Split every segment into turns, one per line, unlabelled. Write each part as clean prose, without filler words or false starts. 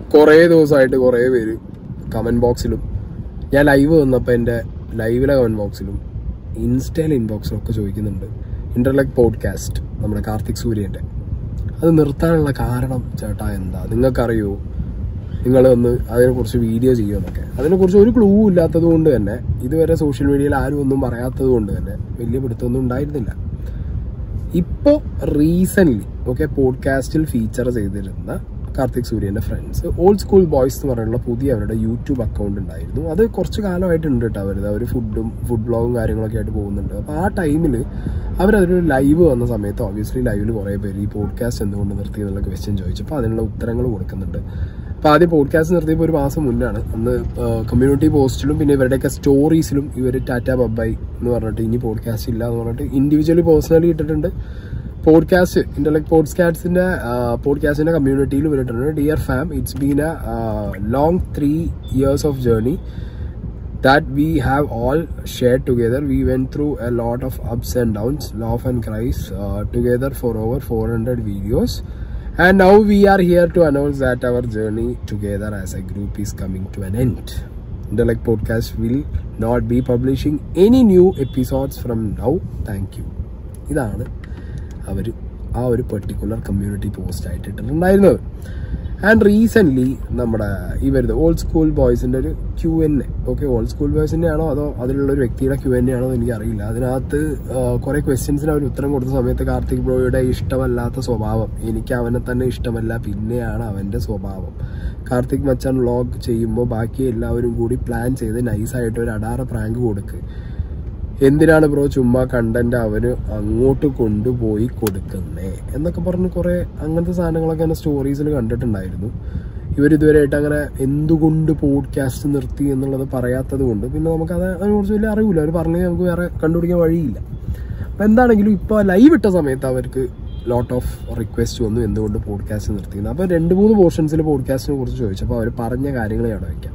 കുറേ ദിവസമായിട്ട് കുറേ പേര് കമന്റ് ബോക്സിലും ഞാൻ ലൈവ് വന്നപ്പോൾ എൻ്റെ ലൈവിലെ കമന്റ് ബോക്സിലും ഇൻസ്റ്റയിലെ ഇൻബോക്സിലും ഒക്കെ ചോദിക്കുന്നുണ്ട് ഇന്റർലെക് പോഡ്കാസ്റ്റ് നമ്മുടെ കാർത്തിക് സൂര്യൻ്റെ അത് നിർത്താനുള്ള കാരണം ചേട്ടാ എന്താ, നിങ്ങൾക്കറിയോ, നിങ്ങൾ ഒന്ന് അതിനെക്കുറിച്ച് വീഡിയോ ചെയ്യുമെന്നൊക്കെ. അതിനെക്കുറിച്ച് ഒരു ക്ലൂ ഇല്ലാത്തത് കൊണ്ട് തന്നെ, ഇതുവരെ സോഷ്യൽ മീഡിയയിൽ ആരും ഒന്നും പറയാത്തത് കൊണ്ട് തന്നെ വലിയ പിടുത്തമൊന്നും ഉണ്ടായിരുന്നില്ല. ഇപ്പോൾ റീസെൻ്റ്ലി പോഡ്കാസ്റ്റിൽ ഫീച്ചർ ചെയ്തിരുന്ന കാർത്തിക് സൂര്യൻ്റെ ഫ്രണ്ട്സ് ഓൾഡ് സ്കൂൾ ബോയ്സ് എന്ന് പറഞ്ഞുള്ള പുതിയ അവരുടെ യൂട്യൂബ് അക്കൗണ്ട് ഉണ്ടായിരുന്നു. അത് കുറച്ച് കാലമായിട്ടുണ്ട് കേട്ടോ. അവർ ഫുഡ് ബ്ലോഗും കാര്യങ്ങളൊക്കെ ആയിട്ട് പോകുന്നുണ്ട്. അപ്പോൾ ആ ടൈമിൽ അവരതൊരു ലൈവ് വന്ന സമയത്ത് ഓബ്വിയസ്ലി ലൈവിൽ കുറേ പേര് ഈ പോഡ്കാസ്റ്റ് എന്തുകൊണ്ട് നിർത്തി എന്നുള്ള ക്വസ്റ്റ്യൻ ചോദിച്ചപ്പോൾ അതിനുള്ള ഉത്തരങ്ങൾ കൊടുക്കുന്നുണ്ട്. അപ്പോൾ ആദ്യം പോഡ്കാസ്റ്റ് നിർത്തിയപ്പോൾ ഒരു മാസം മുന്നാണ്. അന്ന് കമ്മ്യൂണിറ്റി പോസ്റ്റിലും പിന്നെ ഇവരുടെയൊക്കെ സ്റ്റോറീസിലും ഇവർ ടാറ്റ ബൈ എന്ന് പറഞ്ഞിട്ട് ഇനി പോഡ്കാസ്റ്റ് ഇല്ല എന്ന് പറഞ്ഞിട്ട് ഇൻഡിവിജ്വലി പേഴ്സണലി ഇട്ടിട്ടുണ്ട്. പോഡ്കാസ്റ്റ് ഇന്റർലെക് പോഡ്കാസ്റ്റിന്റെ കമ്മ്യൂണിറ്റിയിൽ വന്നിട്ടുണ്ട്, dear fam, it's been a long 3 years of journey that we have all shared together. We went through a lot of ups and downs, laugh and cries together for over 400 videos, and now we are here to announce that our journey together as a group is coming to an end. Interlek podcast will not be publishing any new episodes from now. Thank you. ഇതാണ് അവർ ആ ഒരു particular community post ആയിട്ട് ഇട്ടിട്ടുണ്ടായിരുന്നത്. And recently നമ്മുടെ ഇവരുടെ old school ബോയ്സിൻ്റെ ഒരു Q&A, old school ബോയ്സിൻ്റെ ആണോ അതോ അതിലുള്ളൊരു വ്യക്തിയുടെ Q&A ആണോ എന്ന് എനിക്കറിയില്ല. അതിനകത്ത് കുറേ ക്വസ്റ്റ്യൻസിന് അവർ ഉത്തരം കൊടുത്ത സമയത്ത് കാർത്തിക് ബ്രോയുടെ ഇഷ്ടമല്ലാത്ത സ്വഭാവം, എനിക്ക് അവനെ തന്നെ ഇഷ്ടമല്ല, പിന്നെയാണ് അവൻ്റെ സ്വഭാവം, കാർത്തിക് മച്ചാൻ വ്ളോഗ് ചെയ്യുമ്പോൾ ബാക്കി എല്ലാവരും കൂടി പ്ലാൻ ചെയ്ത് നൈസായിട്ട് ഒരു അടാറ പ്രാങ്ക് കൊടുക്ക്, എന്തിനാണ് ബ്രോ ചുമ്മാ കണ്ടന്റ് അവന് അങ്ങോട്ട് കൊണ്ടുപോയി കൊടുക്കുന്നേ എന്നൊക്കെ പറഞ്ഞ് കുറെ അങ്ങനത്തെ സാധനങ്ങളൊക്കെ എന്നെ സ്റ്റോറീസിൽ കണ്ടിട്ടുണ്ടായിരുന്നു. ഇവരിതുവരെയായിട്ട് അങ്ങനെ എന്തുകൊണ്ട് പോഡ്കാസ്റ്റ് നിർത്തി എന്നുള്ളത് പറയാത്തത് കൊണ്ട് പിന്നെ നമുക്ക് അതിനെക്കുറിച്ച് വലിയ അറിവില്ല. അവർ പറഞ്ഞാൽ നമുക്ക് വേറെ കണ്ടുപിടിക്കാൻ വഴിയില്ല. അപ്പം എന്താണെങ്കിലും ഇപ്പോൾ ലൈവ് ഇട്ട സമയത്ത് അവർക്ക് ലോട്ട് ഓഫ് റിക്വസ്റ്റ് വന്നു എന്തുകൊണ്ട് പോഡ്കാസ്റ്റ് നിർത്തിയെന്ന്. അപ്പോൾ 2-3 പോർഷൻസിൽ പോഡ്കാസ്റ്റിനെ കുറിച്ച് ചോദിച്ചപ്പോൾ അവർ പറഞ്ഞ കാര്യങ്ങളെ അവിടെ വയ്ക്കാം.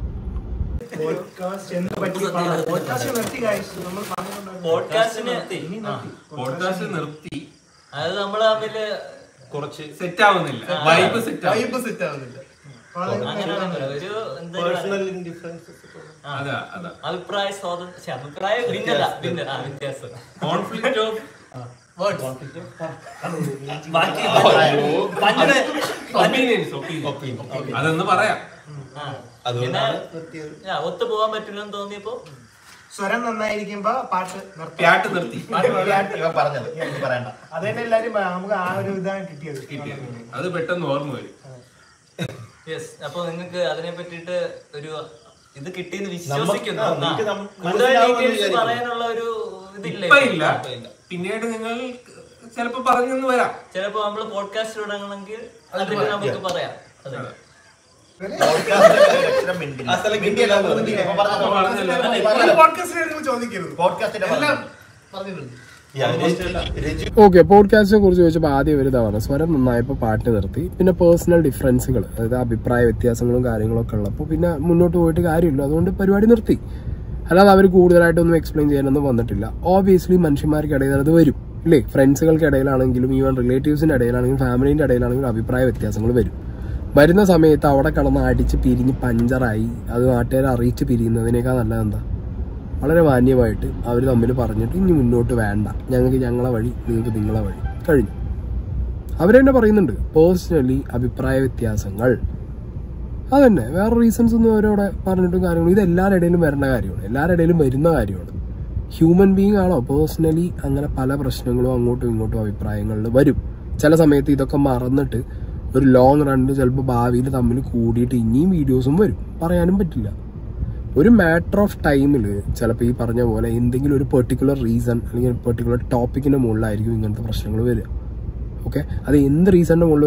പോഡ്കാസ്റ്റ് നിർത്തി, അതായത് നമ്മള് തമ്മില് കുറച്ച് സെറ്റ് ആവുന്നില്ല, വൈബ് സെറ്റ് ആവുന്നില്ല.
അഭിപ്രായ സ്വാതന്ത്ര്യം, വ്യത്യാസം,
കോൺഫ്ലിക്റ്റ് ഓഫ് അതൊന്ന് പറയാം.
ഒത്തു പോകാൻ പറ്റില്ലെന്ന് തോന്നിയപ്പോ
സ്വരം നന്നായിരിക്കുമ്പോ പാട്ട് നിർത്തി
പറഞ്ഞത്
അത് തന്നെ എല്ലാരും നമുക്ക് ആ ഒരു ഇതാണ് കിട്ടിയത്.
അത് പെട്ടെന്ന് ഓർമ്മ വരും.
യെസ്. അപ്പൊ നിങ്ങൾക്ക് അതിനെ പറ്റിയിട്ട് ഒരു ഇത് കിട്ടിയെന്ന് വിശ്വസിക്കുന്നു. പറയാനുള്ള ഒരു ഇതില്ല,
പിന്നീട് നിങ്ങൾ ചിലപ്പോ പറഞ്ഞെന്ന് വരാം.
ചിലപ്പോ നമ്മള് പോഡ്കാസ്റ്റ് തുടങ്ങണമെങ്കിൽ അതിന് നമുക്ക് പറയാം.
ഓക്കെ, പോഡ്കാസ്റ്റിനെ കുറിച്ച് ചോദിച്ചപ്പോൾ ആദ്യം ഒരു ഇതാണ് സ്വരം നന്നായപ്പോൾ പാട്ട് നിർത്തി. പിന്നെ പേഴ്സണൽ ഡിഫറൻസുകൾ, അതായത് അഭിപ്രായ വ്യത്യാസങ്ങളും കാര്യങ്ങളൊക്കെ ഉള്ളപ്പോൾ പിന്നെ മുന്നോട്ട് പോയിട്ട് കാര്യമില്ല, അതുകൊണ്ട് പരിപാടി നിർത്തി. അല്ലാതെ അവർ കൂടുതലായിട്ടൊന്നും എക്സ്പ്ലെയിൻ ചെയ്യാനൊന്നും വന്നിട്ടില്ല. ഓബിയസ്ലി മനുഷ്യന്മാർക്കിടയിൽ അത് വരും ഇല്ലേ, ഫ്രണ്ട്സുകൾക്കിടയിലാണെങ്കിലും ഈവൻ റിലേറ്റീവ്സിന്റെ ഇടയിലാണെങ്കിലും ഫാമിലിന്റെ ഇടയിലാണെങ്കിലും അഭിപ്രായ വ്യത്യാസങ്ങൾ വരും. വരുന്ന സമയത്ത് അവിടെ കിടന്ന് അടിച്ച് പിരിഞ്ഞ് പഞ്ചറായി അത് നാട്ടുകാരെ അറിയിച്ച് പിരിയുന്നതിനേക്കാൾ നല്ലതെന്താ, വളരെ മാന്യമായിട്ട് അവർ തമ്മിൽ പറഞ്ഞിട്ട് ഇനി മുന്നോട്ട് വേണ്ട, ഞങ്ങൾക്ക് ഞങ്ങളെ വഴി, നിങ്ങൾക്ക് നിങ്ങളെ വഴി, കഴിഞ്ഞു. അവരെന്നെ പറയുന്നുണ്ട് പേഴ്സണലി അഭിപ്രായ വ്യത്യാസങ്ങൾ, അതന്നെ, വേറെ റീസൺസ് ഒന്നും അവരവിടെ പറഞ്ഞിട്ടും കാര്യങ്ങളും. ഇത് എല്ലാവരുടെ ഇടയിലും വരേണ്ട കാര്യമാണ്, എല്ലാവരുടെ ഇടയിലും വരുന്ന കാര്യമാണ്. ഹ്യൂമൻ ബീങ് ആണോ, പേഴ്സണലി അങ്ങനെ പല പ്രശ്നങ്ങളും അങ്ങോട്ടും ഇങ്ങോട്ടും അഭിപ്രായങ്ങളിൽ വരും. ചില സമയത്ത് ഇതൊക്കെ മറന്നിട്ട് ഒരു ലോങ് റണ്ണിൽ ചിലപ്പോൾ ഭാവിയിൽ തമ്മിൽ കൂടിയിട്ട് ഇനിയും വീഡിയോസും വരും, പറയാനും പറ്റില്ല. ഒരു മാറ്റർ ഓഫ് ടൈമിൽ ചിലപ്പോൾ ഈ പറഞ്ഞ പോലെ എന്തെങ്കിലും ഒരു പെർട്ടിക്കുലർ റീസൺ അല്ലെങ്കിൽ പെർട്ടിക്കുലർ ടോപ്പിക്കിന്റെ മുകളിലായിരിക്കും ഇങ്ങനത്തെ പ്രശ്നങ്ങൾ വരിക. ഓക്കെ, അത് എന്ത് റീസണിന്റെ മുകളിൽ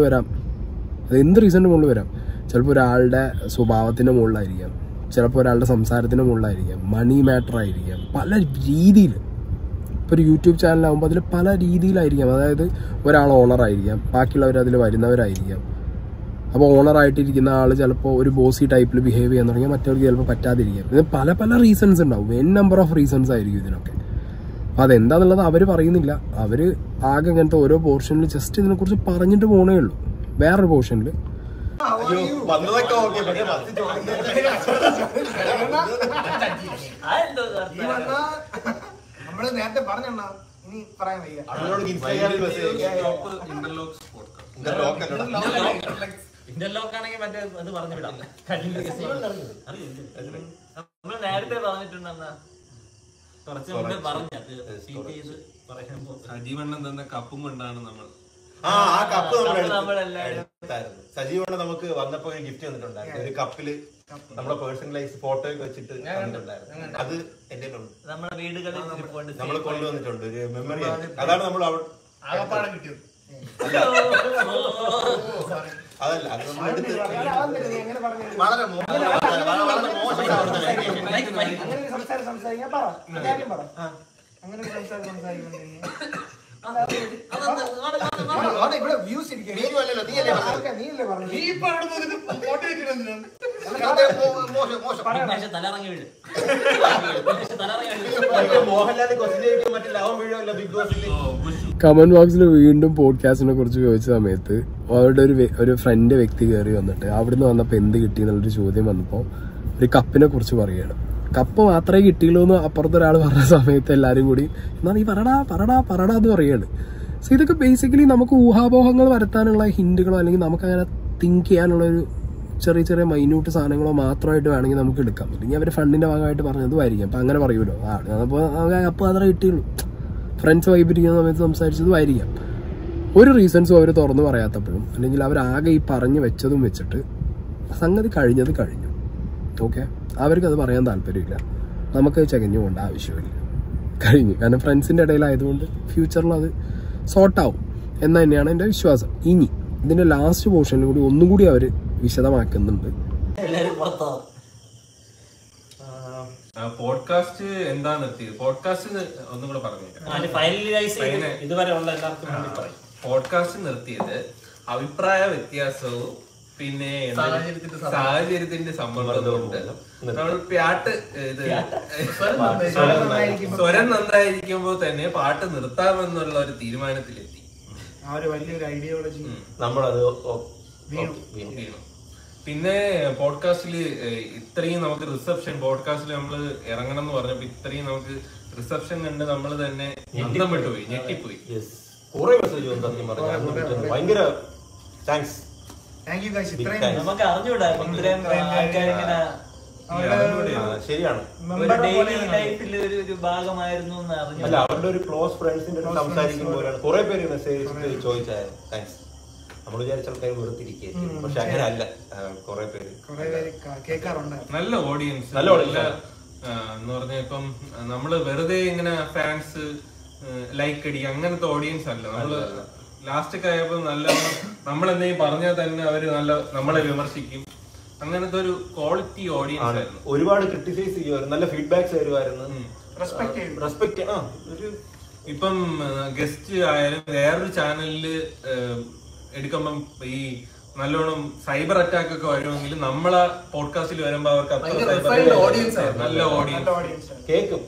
വരാം. ചിലപ്പോൾ ഒരാളുടെ സ്വഭാവത്തിന്റെ മുകളിലായിരിക്കാം, ചിലപ്പോൾ ഒരാളുടെ സംസാരത്തിന്റെ മുകളിലായിരിക്കാം, മണി മാറ്റർ ആയിരിക്കാം, പല രീതിയിൽ. ഇപ്പോൾ ഒരു യൂട്യൂബ് ചാനലാകുമ്പോൾ അതിൽ പല രീതിയിലായിരിക്കാം. അതായത് ഒരാൾ ഓണറായിരിക്കാം, ബാക്കിയുള്ളവർ അതിൽ വരുന്നവരായിരിക്കാം. അപ്പോൾ ഓണറായിട്ടിരിക്കുന്ന ആൾ ചിലപ്പോൾ ഒരു ബോസി ടൈപ്പിൽ ബിഹേവ് ചെയ്യാൻ തുടങ്ങിയാൽ മറ്റവർക്ക് ചിലപ്പോൾ പറ്റാതിരിക്കാം. ഇതിന് പല പല റീസൺസ് ഉണ്ടാവും, നമ്പർ ഓഫ് റീസൺസ് ആയിരിക്കും ഇതിനൊക്കെ. അപ്പം അതെന്താന്നുള്ളത് അവർ പറയുന്നില്ല. അവർ ആകെ ഇങ്ങനത്തെ ഓരോ പോർഷനിൽ ജസ്റ്റ് ഇതിനെക്കുറിച്ച് പറഞ്ഞിട്ട് പോകണേ ഉള്ളൂ. വേറൊരു പോർഷനിൽ
വന്നതൊക്കെ ഓക്കെ
നമ്മള് നേരത്തെ പറഞ്ഞ ഇനി പറയാൻ വയ്യ.
ഇന്റർലോക്ക് ആണെങ്കിൽ മറ്റേ അത് പറഞ്ഞു വിടാം. നമ്മൾ നേരത്തെ പറഞ്ഞിട്ടുണ്ടെന്നാ കുറച്ച് മുമ്പേ പറഞ്ഞത് പറയുമ്പോ
സജീവണ്ണം തന്ന കപ്പും കൊണ്ടാണ് നമ്മൾ
ആ കപ്പ് സജീവണ്ണം നമുക്ക് വന്നപ്പോ ഒരു ഗിഫ്റ്റ് തന്നിട്ടുണ്ടായിരുന്നു. ഒരു കപ്പില് നമ്മളെ പേഴ്സണലൈസ് ഫോട്ടോ ഒക്കെ വെച്ചിട്ട് തന്നിട്ടുണ്ടായിരുന്നു. അത് എന്റെ
നമ്മുടെ വീടുകളിൽ
നമ്മൾ കൊണ്ടുവന്നിട്ടുണ്ട് ഒരു മെമ്മറി. അതാണ് നമ്മൾ
ആകപ്പാടെ കിട്ടിയത്.
അതല്ല അത് നമ്മൾ എടുത്ത്
വളരെ സംസാരിക്കാൻ പറ കാര്യം പറ. അങ്ങനെ സംസാരിക്കുന്നുണ്ടെങ്കിൽ ഇവിടെ വ്യൂസ്
തലറങ്ങി വീട്
മോഹൻലാൽ ക്വസ്റ്റ്യൻ മറ്റേ ലവം വീഴല്ലോ ബിഗ് ബോസിൽ.
കമന്റ് ബോക്സിൽ വീണ്ടും പോഡ്കാസ്റ്റിനെ കുറിച്ച് ചോദിച്ച സമയത്ത് അവരുടെ ഒരു ഫ്രണ്ട് വ്യക്തി കയറി വന്നിട്ട് അവിടുന്ന് വന്നപ്പോൾ എന്ത് കിട്ടി എന്നുള്ളൊരു ചോദ്യം വന്നപ്പോൾ ഒരു കപ്പിനെ കുറിച്ച് പറയുകയാണ്. കപ്പ് മാത്രമേ കിട്ടിയുള്ളൂ എന്ന് അപ്പുറത്തൊരാൾ പറഞ്ഞ സമയത്ത് എല്ലാവരും കൂടി എന്നാ നീ പറടാ എന്ന് പറയാണ്. സോ ഇതൊക്കെ ബേസിക്കലി നമുക്ക് ഊഹാപോഹങ്ങൾ വരുത്താനുള്ള ഹിന്റുകളോ അല്ലെങ്കിൽ നമുക്കങ്ങനെ തിങ്ക് ചെയ്യാനുള്ള ഒരു ചെറിയ ചെറിയ മൈന്യൂട്ട് സാധനങ്ങളോ മാത്രമായിട്ട് വേണമെങ്കിൽ നമുക്ക് എടുക്കാം. ഇല്ലെങ്കിൽ അവർ ഫണ്ടിന്റെ ഭാഗമായിട്ട് പറഞ്ഞതുമായിരിക്കും. അപ്പം അങ്ങനെ പറയുമല്ലോ അപ്പോൾ കപ്പ് മാത്രമേ കിട്ടിയുള്ളൂ, ഫ്രണ്ട്സ് വൈബിരിക്കുന്ന സമയത്ത് സംസാരിച്ചതുമായിരിക്കാം. ഒരു റീസൺസും അവർ തുറന്നു പറയാത്തപ്പോഴും അല്ലെങ്കിൽ അവരാകെ ഈ പറഞ്ഞു വെച്ചതും വെച്ചിട്ട് സംഗതി കഴിഞ്ഞത് കഴിഞ്ഞു. ഓക്കെ, അവർക്കത് പറയാൻ താല്പര്യമില്ല, നമുക്ക് ചകഞ്ഞു പോകേണ്ട ആവശ്യമില്ല, കഴിഞ്ഞു. കാരണം ഫ്രണ്ട്സിൻ്റെ ഇടയിലായതുകൊണ്ട് ഫ്യൂച്ചറിൽ അത് സോർട്ടാവും എന്ന് തന്നെയാണ് എൻ്റെ വിശ്വാസം. ഇനി ഇതിൻ്റെ ലാസ്റ്റ് പോർഷനിൽ കൂടി ഒന്നും കൂടി അവർ വിശദമാക്കുന്നുണ്ട്.
പോഡ്കാസ്റ്റ് എന്താ നിർത്തിയത്? പോഡ്കാസ്റ്റ് ഒന്നും കൂടെ പറഞ്ഞു. പോഡ്കാസ്റ്റ് നിർത്തിയത് അഭിപ്രായ വ്യത്യാസവും പിന്നെ സാഹചര്യത്തിന്റെ സമ്മർദ്ദമുണ്ട്. നമ്മൾ പാട്ട് ഇത് സ്വരം നന്നായിരിക്കുമ്പോ തന്നെ പാട്ട് നിർത്താമെന്നുള്ള ഒരു തീരുമാനത്തിലെത്തി.
വലിയൊരു ഐഡിയോളജി
നമ്മളത്
വീണു. പിന്നെ പോഡ്കാസ്റ്റിൽ ഇത്രയും നമുക്ക് റിസപ്ഷൻ, പോഡ്കാസ്റ്റിൽ നമ്മൾ ഇറങ്ങണം എന്ന് പറഞ്ഞപ്പോ ഇത്രയും നമുക്ക് റിസപ്ഷൻ കണ്ട് നമ്മൾ തന്നെ വിട്ടുപോയി, ഞെട്ടിപ്പോയി.
കുറെ മെസ്സേജ് വന്നു സത്യം പറഞ്ഞു. ഭയങ്കര താങ്ക്സ്.
നമുക്ക് അറിഞ്ഞൂടാ
ശരിയാണ്.
ഒരു ഭാഗമായിരുന്നു.
അല്ല, അവരുടെ ഒരു ക്ലോസ് ഫ്രണ്ട്സിന്റെ സംസാരിക്കുമ്പോഴാണ് കുറെ പേര് മെസ്സേജ് ചോദിച്ചായിരുന്നു താങ്ക്സ്. നമ്മൾ വിചാരിച്ച ആൾക്കാർ വെറുത്തിരിക്കും, പക്ഷെ അങ്ങനെ അല്ല. കുറെ പേര്
നല്ല ഓഡിയൻസ് എന്ന് പറഞ്ഞ ഇപ്പം നമ്മള് വെറുതെ ഇങ്ങനെ ഫാൻസ് ലൈക്ക് അടി അങ്ങനത്തെ ഓഡിയൻസ് അല്ല. നമ്മള് ലാസ്റ്റ് ഒക്കെ ആയപ്പോ നല്ല നമ്മളെന്തെങ്കിലും പറഞ്ഞാൽ തന്നെ അവര് നല്ല നമ്മളെ വിമർശിക്കും. അങ്ങനത്തെ ഒരു ക്വാളിറ്റി ഓഡിയൻസ് ആയിരുന്നു.
ഒരുപാട് ക്രിട്ടിസൈസ് ചെയ്യുമായിരുന്നു, നല്ല ഫീഡ്ബാക്സ് തരുമായിരുന്നു. റെസ്പെക്ട്
ഇപ്പം ഗസ്റ്റ് ആയാലും വേറൊരു ചാനലില് എടുക്കുമ്പം ഈ നല്ലോണം സൈബർ അറ്റാക്ക് ഒക്കെ വരുമെങ്കിൽ നമ്മളെ പോഡ്കാസ്റ്റിൽ വരുമ്പോ അവർക്ക് അത്ര നല്ല ഓഡിയൻസ്
കേൾക്കും.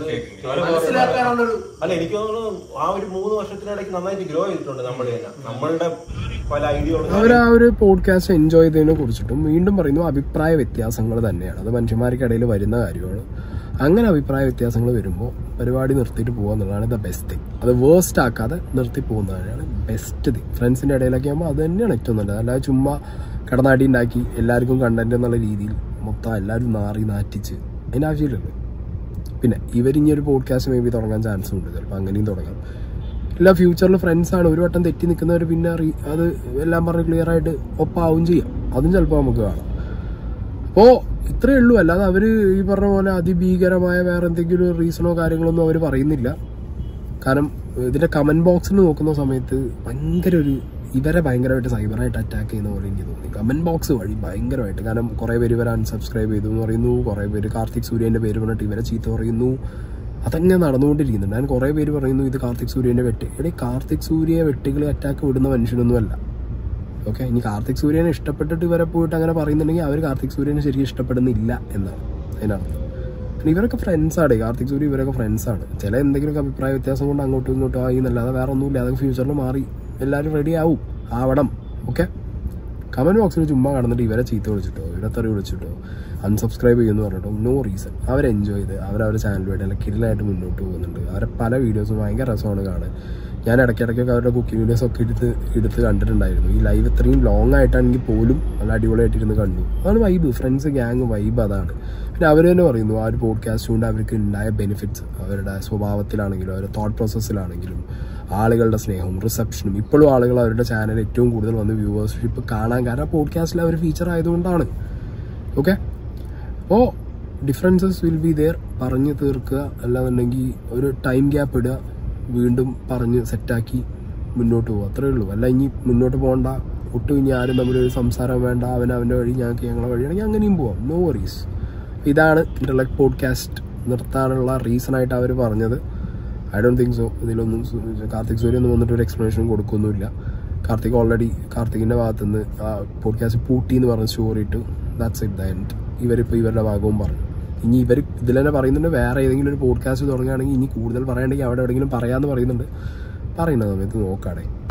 അല്ല, എനിക്ക് തോന്നുന്നു ആ ഒരു 3 വർഷത്തിനിടയ്ക്ക് നന്നായിട്ട് ഗ്രോ ചെയ്തിട്ടുണ്ട് നമ്മൾ തന്നെ. നമ്മളുടെ പല ഐഡിയോളും
അവർ ആ ഒരു പോഡ്കാസ്റ്റ് എൻജോയ് ചെയ്തതിനെ കുറിച്ചിട്ടും വീണ്ടും പറയുന്നു അഭിപ്രായ വ്യത്യാസങ്ങൾ തന്നെയാണ്. അത് മനുഷ്യന്മാർക്കിടയിൽ വരുന്ന കാര്യമാണ്. അങ്ങനെ അഭിപ്രായ വ്യത്യാസങ്ങൾ വരുമ്പോൾ പരിപാടി നിർത്തിയിട്ട് പോകുക എന്നുള്ളതാണ് ദ ബെസ്റ്റ് തിങ്. അത് വേസ്റ്റ് ആക്കാതെ നിർത്തി പോകുന്നതാണ് ബെസ്റ്റ് തിങ്. ഫ്രണ്ട്സിൻ്റെ ഇടയിലൊക്കെ ആകുമ്പോൾ അത് തന്നെയാണ് ഏറ്റവും നല്ലത്. അല്ലാതെ ചുമ്മാ കിടന്നാടി ഉണ്ടാക്കി എല്ലാവർക്കും കണ്ടന്റ് എന്നുള്ള രീതിയിൽ മൊത്തം എല്ലാവരും നാറ്റിച്ച് അതിൻ്റെ ആവശ്യമില്ലല്ലോ. പിന്നെ ഇവരിനി ഒരു പോഡ്കാസ്റ്റ് മേ ബി തുടങ്ങാൻ ചാൻസ് ഉണ്ട്, ചിലപ്പോൾ അങ്ങനെയും തുടങ്ങാം. എല്ലാ ഫ്യൂച്ചറിൽ ഫ്രണ്ട്സാണ്, ഒരു വട്ടം തെറ്റി നിൽക്കുന്നവർ പിന്നെ അത് എല്ലാം പറഞ്ഞ് ക്ലിയർ ആയിട്ട് ഒപ്പാവും ചെയ്യാം. അതും ചിലപ്പോൾ നമുക്ക് കാണാം. അപ്പോൾ ഇത്രയേ ഉള്ളൂ. അല്ലാതെ അവർ ഈ പറഞ്ഞ പോലെ അതിഭീകരമായ വേറെ എന്തെങ്കിലും റീസണോ കാര്യങ്ങളൊന്നും അവർ പറയുന്നില്ല. കാരണം ഇതിൻ്റെ കമൻറ്റ് ബോക്സിൽ നോക്കുന്ന സമയത്ത് ഇവരെ ഭയങ്കരമായിട്ട് സൈബറായിട്ട് അറ്റാക്ക് ചെയ്യുന്ന പോലെ എനിക്ക് തോന്നി. കമൻറ്റ് ബോക്സ് വഴി ഭയങ്കരമായിട്ട്. കാരണം കുറേ പേര് ഇവരെ അൺസബ്സ്ക്രൈബ് ചെയ്തു എന്ന് പറയുന്നു, കുറേ പേര് കാർത്തിക് സൂര്യൻ്റെ പേര് പറഞ്ഞിട്ട് ഇവരെ ചീത്ത പറയുന്നു. അതങ്ങനെ നടന്നുകൊണ്ടിരിക്കുന്നുണ്ട്. ഞാൻ കുറേ പേര് പറയുന്നു ഇത് കാർത്തിക് സൂര്യൻ്റെ വെട്ട്. കാർത്തിക് സൂര്യ വെട്ടുകൾ അറ്റാക്ക് വിടുന്ന മനുഷ്യനൊന്നുമല്ല. ഓക്കെ, ഇനി കാർത്തിക് സൂര്യനെ ഇഷ്ടപ്പെട്ടിട്ട് ഇവരെ പോയിട്ട് അങ്ങനെ പറയുന്നുണ്ടെങ്കിൽ അവർ കാർത്തിക് സൂര്യനെ ശരിക്കും ഇഷ്ടപ്പെടുന്നില്ല എന്നാണ് അതിനർത്ഥം. പിന്നെ ഇവരൊക്കെ ഫ്രണ്ട്സാണ്, കാർത്തിക് സൂര്യ ഇവരൊക്കെ ഫ്രണ്ട്സാണ്. ചില എന്തെങ്കിലുമൊക്കെ അഭിപ്രായ വ്യത്യാസം കൊണ്ട് അങ്ങോട്ടും ഇങ്ങോട്ടും ആയി എന്നല്ലാതെ വേറെ ഒന്നുമില്ല. അതൊക്കെ ഫ്യൂച്ചറിൽ മാറി എല്ലാവരും റെഡി ആവണം. ഓക്കെ, കമൻറ്റ് ബോക്സിൽ ചുമ്മാ കടന്നിട്ട് ഇവരെ ചീത്ത വിളിച്ചിട്ടോ ഇവരെ തെറി വിളിച്ചിട്ടോ അൺസബ്സ്ക്രൈബ് ചെയ്യുമെന്ന് പറഞ്ഞിട്ടോ നോ റീസൺ. അവർ എൻജോയ് ചെയ്ത് അവരവരുടെ ചാനലുമായിട്ട് നല്ല കിടിലായിട്ട് മുന്നോട്ട് പോകുന്നുണ്ട്. അവരെ പല വീഡിയോസും ഭയങ്കര രസമാണ് കാണാൻ. ഞാൻ ഇടയ്ക്കിടയ്ക്കൊക്കെ അവരുടെ കുക്കിംഗ് വീഡിയോസൊക്കെ എടുത്ത് കണ്ടിട്ടുണ്ടായിരുന്നു. ഈ ലൈവ് ഇത്രയും ലോങ് ആയിട്ടാണെങ്കിൽ പോലും നല്ല അടിപൊളിയായിട്ടിരുന്ന് കണ്ടു. അതാണ് വൈബ്, ഫ്രണ്ട്സ് ഗ്യാങ് വൈബ് അതാണ്. പിന്നെ അവർ തന്നെ പറയുന്നു ആ ഒരു പോഡ്കാസ്റ്റ് കൊണ്ട് അവർക്ക് ഉണ്ടായ ബെനിഫിറ്റ്സ് അവരുടെ സ്വഭാവത്തിലാണെങ്കിലും അവരുടെ തോട്ട് പ്രോസസ്സിലാണെങ്കിലും ആളുകളുടെ സ്നേഹവും റിസപ്ഷനും ഇപ്പോഴും ആളുകൾ അവരുടെ ചാനൽ ഏറ്റവും കൂടുതൽ വന്ന് വ്യൂവേഴ്ഷിപ്പ് കാണാൻ കാരണം പോഡ്കാസ്റ്റിൽ അവർ ഫീച്ചർ ആയതുകൊണ്ടാണ്. ഓക്കെ, അപ്പോൾ ഡിഫറൻസസ് വിൽ ബി ദെയർ. പറഞ്ഞ് തീർക്കുക, അല്ലാന്നുണ്ടെങ്കിൽ ഒരു ടൈം ഗ്യാപ്പ് ഇടുക, വീണ്ടും പറഞ്ഞ് സെറ്റാക്കി മുന്നോട്ട് പോകുക, അത്രേ ഉള്ളൂ. അല്ല ഇനി മുന്നോട്ട് പോകണ്ട, ഒട്ടും ഇനി ആരും തമ്മിലൊരു സംസാരം വേണ്ട, അവൻ്റെ വഴി ഞങ്ങൾക്ക് ഞങ്ങളെ വഴിയാണെങ്കിൽ അങ്ങനെയും പോവാം, നോ വറീസ്. ഇതാണ് ഇന്റർലെക്ട് പോഡ്കാസ്റ്റ് നിർത്താനുള്ള റീസണായിട്ട് അവർ പറഞ്ഞത്. ഐ ഡോണ്ട് തിങ്ക് സോ ഇതിലൊന്നും കാർത്തിക് സൂര്യ ഒന്നും വന്നിട്ട് ഒരു എക്സ്പ്ലനേഷൻ കൊടുക്കൊന്നുമില്ല. കാർത്തിക് ഓൾറെഡി കാർത്തികിൻ്റെ ഭാഗത്തുനിന്ന് ആ പോഡ്കാസ്റ്റ് പൂട്ടി എന്ന് പറഞ്ഞ് സ്റ്റോറി ഇട്ടു. That's it the end. ഇവരിപ്പോൾ ഇവരുടെ ഭാഗവും പറഞ്ഞു. ഇനി ഇവർ ഇതിൽ തന്നെ പറയുന്നുണ്ട് വേറെ ഏതെങ്കിലും ഒരു പോഡ്കാസ്റ്റ് തുടങ്ങുകയാണെങ്കിൽ ഇനി കൂടുതൽ പറയാണ്ടെങ്കിൽ അവിടെ എവിടെയെങ്കിലും പറയാമെന്ന് പറയുന്നുണ്ട്. പറയുന്ന സമയത്ത് നോക്കാടെ.